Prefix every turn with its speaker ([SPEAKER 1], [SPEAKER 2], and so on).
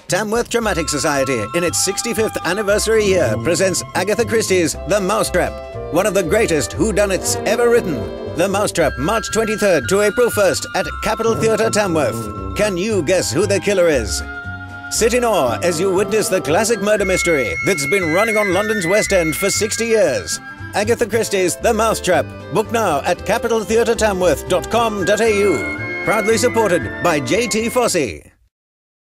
[SPEAKER 1] Tamworth Dramatic Society, in its 65th anniversary year, presents Agatha Christie's The Mousetrap, one of the greatest whodunits ever written. The Mousetrap, March 23rd to April 1st at Capitol Theatre, Tamworth. Can you guess who the killer is? Sit in awe as you witness the classic murder mystery that's been running on London's West End for 60 years. Agatha Christie's The Mousetrap. Book now at capitaltheatretamworth.com.au. Proudly supported by J.T. Fossey.